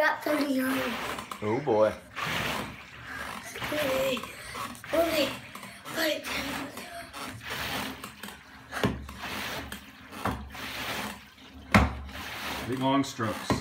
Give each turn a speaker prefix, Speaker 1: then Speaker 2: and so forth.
Speaker 1: got 39.
Speaker 2: Oh boy.
Speaker 1: Only 5, 10.
Speaker 3: Big long strokes.